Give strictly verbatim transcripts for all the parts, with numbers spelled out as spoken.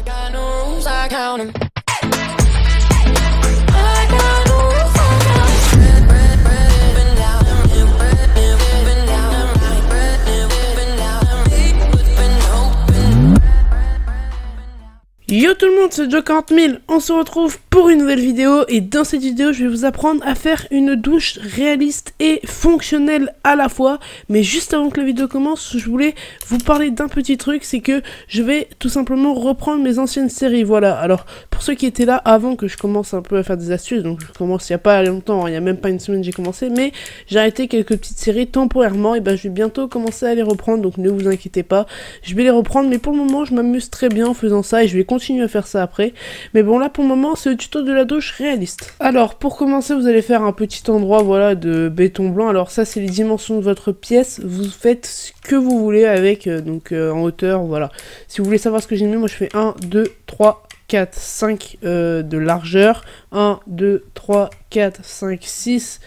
Yo tout le monde, c'est Joe quarante mille, on se retrouve pour une nouvelle vidéo et dans cette vidéo je vais vous apprendre à faire une douche réaliste et fonctionnelle à la fois. Mais juste avant que la vidéo commence, je voulais vous parler d'un petit truc, c'est que je vais tout simplement reprendre mes anciennes séries, voilà. Alors pour ceux qui étaient là avant que je commence un peu à faire des astuces, donc je commence il n'y a pas longtemps, il n'y a même pas une semaine j'ai commencé, mais j'ai arrêté quelques petites séries temporairement et ben je vais bientôt commencer à les reprendre, donc ne vous inquiétez pas, je vais les reprendre, mais pour le moment je m'amuse très bien en faisant ça et je vais continuer continuer à faire ça après, mais bon là pour le moment c'est le tuto de la douche réaliste. Alors pour commencer vous allez faire un petit endroit voilà de béton blanc. Alors ça c'est les dimensions de votre pièce, vous faites ce que vous voulez avec, euh, donc euh, en hauteur voilà. Si vous voulez savoir ce que j'ai mis, moi je fais un, deux, trois, quatre, cinq euh, de largeur, un, deux, trois, quatre, cinq, six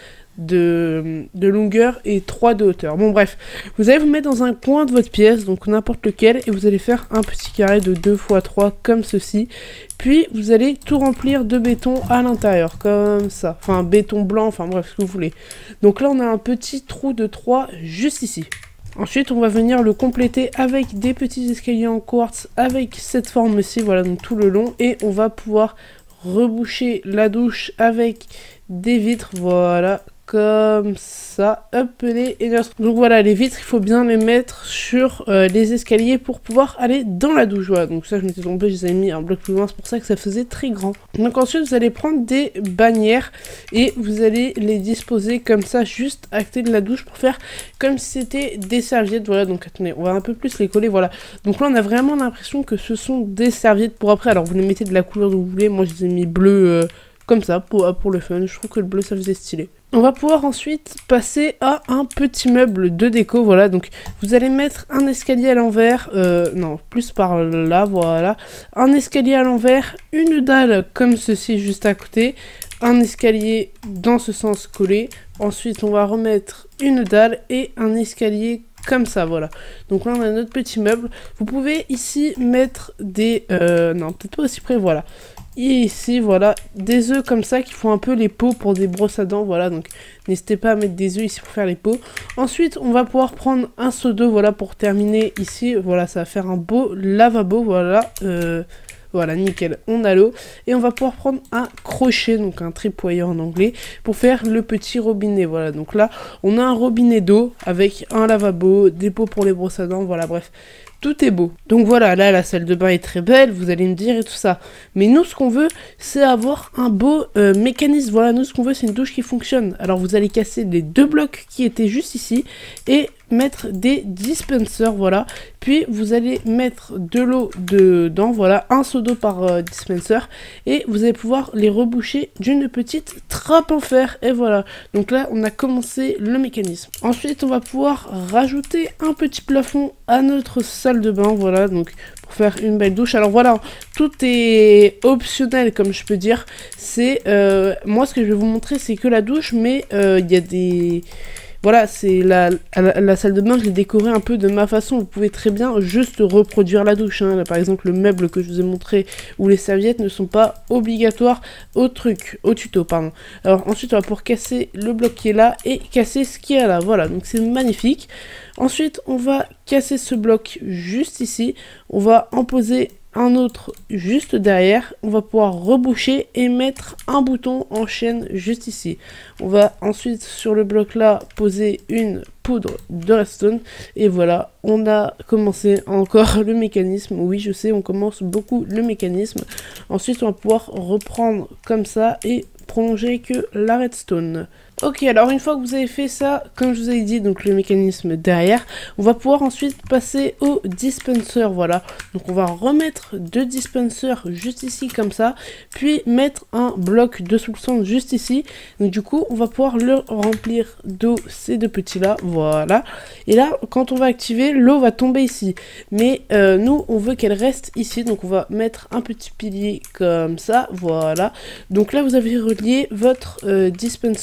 de, de longueur et trois de hauteur. Bon bref, vous allez vous mettre dans un coin de votre pièce, donc n'importe lequel, et vous allez faire un petit carré de deux fois trois comme ceci, puis vous allez tout remplir de béton à l'intérieur comme ça, enfin béton blanc, enfin bref ce que vous voulez. Donc là on a un petit trou de trois juste ici. Ensuite on va venir le compléter avec des petits escaliers en quartz avec cette forme-ci, voilà, donc tout le long, et on va pouvoir reboucher la douche avec des vitres, voilà, comme ça, hop, les et notre... Donc voilà, les vitres, il faut bien les mettre sur euh, les escaliers pour pouvoir aller dans la douche, voilà. Donc ça, je m'étais trompé, je les avais mis un bloc plus loin, c'est pour ça que ça faisait très grand. Donc ensuite, vous allez prendre des bannières et vous allez les disposer comme ça, juste à côté de la douche pour faire comme si c'était des serviettes, voilà. Donc attendez, on va un peu plus les coller, voilà. Donc là, on a vraiment l'impression que ce sont des serviettes pour après. Alors vous les mettez de la couleur que vous voulez, moi je les ai mis bleu euh, comme ça, pour, pour le fun, je trouve que le bleu ça faisait stylé. On va pouvoir ensuite passer à un petit meuble de déco, voilà, donc vous allez mettre un escalier à l'envers, euh, non, plus par là, voilà, un escalier à l'envers, une dalle comme ceci juste à côté, un escalier dans ce sens collé, ensuite on va remettre une dalle et un escalier comme ça, voilà. Donc là on a notre petit meuble, vous pouvez ici mettre des, euh, non, peut-être pas aussi près, voilà. Et ici, voilà, des œufs comme ça qui font un peu les pots pour des brosses à dents, voilà, donc n'hésitez pas à mettre des œufs ici pour faire les pots. Ensuite, on va pouvoir prendre un seau d'eau, voilà, pour terminer ici, voilà, ça va faire un beau lavabo, voilà, euh, voilà, nickel, on a l'eau. Et on va pouvoir prendre un crochet, donc un tripoyeur en anglais, pour faire le petit robinet, voilà, donc là, on a un robinet d'eau avec un lavabo, des pots pour les brosses à dents, voilà, bref. Tout est beau. Donc voilà, là la salle de bain est très belle, vous allez me dire et tout ça. Mais nous ce qu'on veut, c'est avoir un beau euh, mécanisme. Voilà, nous ce qu'on veut, c'est une douche qui fonctionne. Alors vous allez casser les deux blocs qui étaient juste ici et mettre des dispensers, voilà. Puis vous allez mettre de l'eau dedans, voilà, un seau d'eau par euh, dispenser. Et vous allez pouvoir les reboucher d'une petite trappe en fer. Et voilà, donc là on a commencé le mécanisme. Ensuite on va pouvoir rajouter un petit plafond à notre salle de bain, voilà, donc pour faire une belle douche. Alors voilà, tout est optionnel comme je peux dire. C'est euh, moi ce que je vais vous montrer, c'est que la douche, mais il euh, y a des... Voilà, c'est la, la, la salle de bain, je l'ai décorée un peu de ma façon. Vous pouvez très bien juste reproduire la douche, hein. Là, par exemple, le meuble que je vous ai montré ou les serviettes ne sont pas obligatoires au truc, au tuto, pardon. Alors ensuite, on va pouvoir casser le bloc qui est là et casser ce qui est là. Voilà, donc c'est magnifique. Ensuite, on va casser ce bloc juste ici. On va en poser un autre juste derrière, on va pouvoir reboucher et mettre un bouton en chaîne juste ici. On va ensuite sur le bloc là poser une poudre de redstone et voilà, on a commencé encore le mécanisme. Oui, je sais, on commence beaucoup le mécanisme. Ensuite on va pouvoir reprendre comme ça et prolonger que la redstone. Ok, alors une fois que vous avez fait ça, comme je vous ai dit, donc le mécanisme derrière, on va pouvoir ensuite passer au dispenser, voilà. Donc on va remettre deux dispensers juste ici comme ça, puis mettre un bloc de sous-le juste ici. Donc du coup, on va pouvoir le remplir d'eau, ces deux petits là, voilà. Et là, quand on va activer, l'eau va tomber ici. Mais euh, nous, on veut qu'elle reste ici, donc on va mettre un petit pilier comme ça, voilà. Donc là, vous avez relié votre euh, dispenser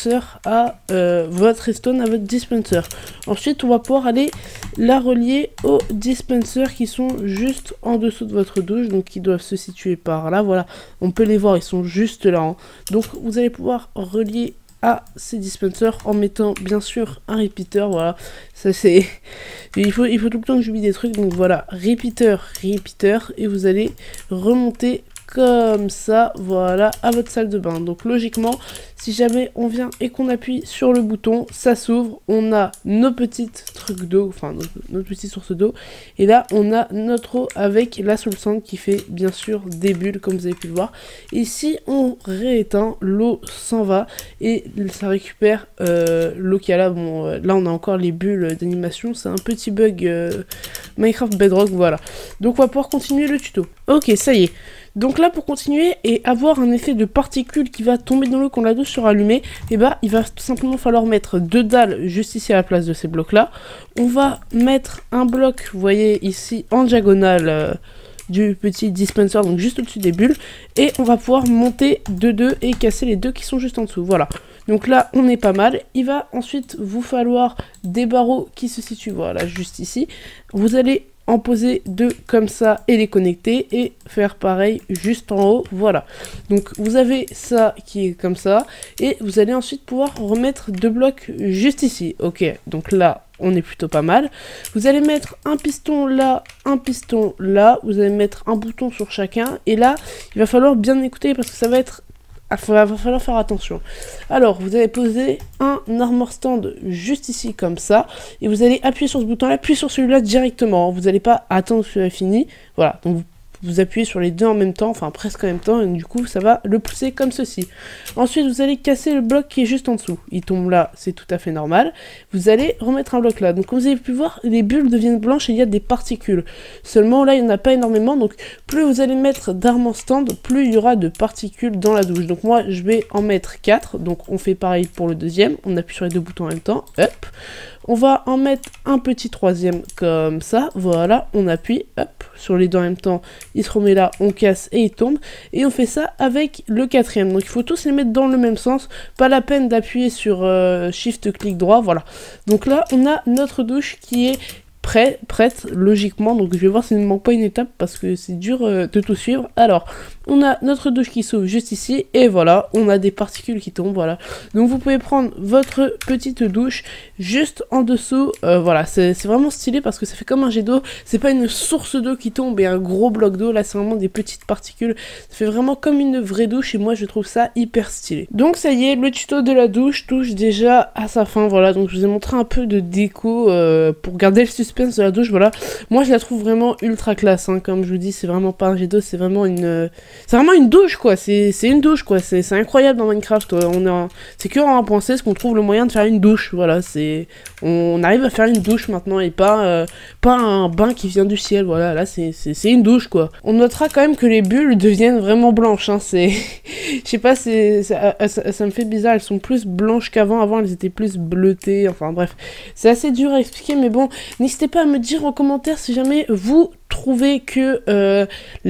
à euh, votre redstone, à votre dispenser. Ensuite, on va pouvoir aller la relier aux dispensers qui sont juste en dessous de votre douche, donc qui doivent se situer par là. Voilà, on peut les voir, ils sont juste là. Hein. Donc, vous allez pouvoir relier à ces dispensers en mettant bien sûr un repeater. Voilà, ça c'est il faut il faut tout le temps que j'oublie des trucs, donc voilà, repeater repeater, et vous allez remonter comme ça, voilà, à votre salle de bain. Donc logiquement, si jamais on vient et qu'on appuie sur le bouton, ça s'ouvre, on a nos petites trucs d'eau, enfin notre, notre petite source d'eau, et là on a notre eau avec la soul sand qui fait bien sûr des bulles comme vous avez pu le voir. Et si on rééteint, l'eau s'en va et ça récupère euh, l'eau qu'il y a là. Bon, euh, là on a encore les bulles d'animation, c'est un petit bug euh, Minecraft Bedrock, voilà. Donc on va pouvoir continuer le tuto. Ok, ça y est. Donc là, pour continuer et avoir un effet de particules qui va tomber dans l'eau quand la douche sera allumée, et bah il va tout simplement falloir mettre deux dalles juste ici à la place de ces blocs là. On va mettre un bloc, vous voyez ici en diagonale euh, du petit dispenser, donc juste au-dessus des bulles, et on va pouvoir monter de deux et casser les deux qui sont juste en dessous. Voilà. Donc là, on est pas mal. Il va ensuite vous falloir des barreaux qui se situent, voilà, juste ici. Vous allez en poser deux comme ça et les connecter et faire pareil juste en haut, voilà. Donc vous avez ça qui est comme ça et vous allez ensuite pouvoir remettre deux blocs juste ici. Ok, donc là on est plutôt pas mal. Vous allez mettre un piston là, un piston là, vous allez mettre un bouton sur chacun et là il va falloir bien écouter parce que ça va être il va falloir faire attention. Alors, vous allez poser un armor stand juste ici, comme ça. Et vous allez appuyer sur ce bouton-là, puis sur celui-là directement. Vous n'allez pas attendre que ce soit fini. Voilà, donc vous, vous appuyez sur les deux en même temps, enfin presque en même temps. Et du coup, ça va le pousser comme ceci. Ensuite, vous allez casser le bloc qui est juste en dessous. Il tombe là, c'est tout à fait normal. Vous allez remettre un bloc là. Donc, comme vous avez pu voir, les bulles deviennent blanches et il y a des particules. Seulement, là, il n'y en a pas énormément. Donc, plus vous allez mettre d'armor stand, plus il y aura de particules dans la douche. Donc, moi, je vais en mettre quatre. Donc, on fait pareil pour le deuxième. On appuie sur les deux boutons en même temps. Hop. On va en mettre un petit troisième comme ça. Voilà, on appuie. Hop. Sur les deux en même temps. Il se remet là, on casse et il tombe. Et on fait ça avec le quatrième. Donc, il faut tous les mettre dans le même sens. Pas la peine d'appuyer sur euh, Shift, clic droit. Voilà. Donc là, on a notre douche qui est prêt, prête, logiquement. Donc je vais voir s'il ne manque pas une étape parce que c'est dur euh, de tout suivre. Alors, on a notre douche qui s'ouvre juste ici et voilà, on a des particules qui tombent, voilà. Donc vous pouvez prendre votre petite douche juste en dessous, euh, voilà, c'est vraiment stylé parce que ça fait comme un jet d'eau, c'est pas une source d'eau qui tombe et un gros bloc d'eau, là c'est vraiment des petites particules, ça fait vraiment comme une vraie douche et moi je trouve ça hyper stylé. Donc ça y est, le tuto de la douche touche déjà à sa fin, voilà, donc je vous ai montré un peu de déco euh, pour garder le suspense de la douche, voilà. Moi je la trouve vraiment ultra classe, hein, comme je vous dis, c'est vraiment pas un jet d'eau, c'est vraiment une... C'est vraiment une douche, quoi. C'est une douche, quoi. C'est incroyable dans Minecraft. On a... C'est que en un point seize qu'on trouve le moyen de faire une douche. Voilà, c'est... On arrive à faire une douche maintenant et pas, euh, pas un bain qui vient du ciel. Voilà, là, c'est une douche, quoi. On notera quand même que les bulles deviennent vraiment blanches. Hein. C'est... Je sais pas, c'est ça, ça, ça me fait bizarre. Elles sont plus blanches qu'avant. Avant, elles étaient plus bleutées. Enfin, bref. C'est assez dur à expliquer, mais bon, n'hésitez pas à me dire en commentaire si jamais vous trouvez que euh,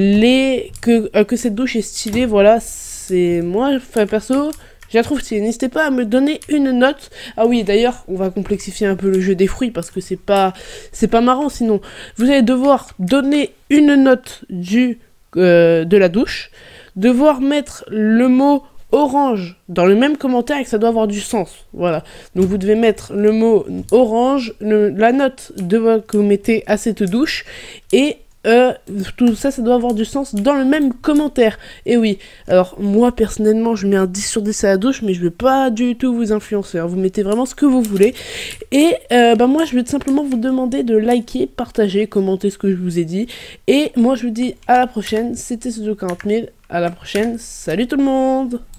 les que, euh, que cette douche est stylée. Voilà, c'est moi, enfin perso, je la trouve stylée. N'hésitez pas à me donner une note. Ah oui, d'ailleurs, on va complexifier un peu le jeu des fruits parce que c'est pas c'est pas marrant sinon. Vous allez devoir donner une note du euh, de la douche, devoir mettre le mot orange dans le même commentaire et que ça doit avoir du sens, voilà. Donc vous devez mettre le mot orange, le, la note de, que vous mettez à cette douche et euh, tout ça, ça doit avoir du sens dans le même commentaire. Et oui, alors moi personnellement je mets un dix sur dix à la douche, mais je vais pas du tout vous influencer, hein. Vous mettez vraiment ce que vous voulez. Et euh, bah moi je vais tout simplement vous demander de liker, partager, commenter ce que je vous ai dit. Et moi je vous dis à la prochaine, c'était Studio quarante mille, à la prochaine, salut tout le monde.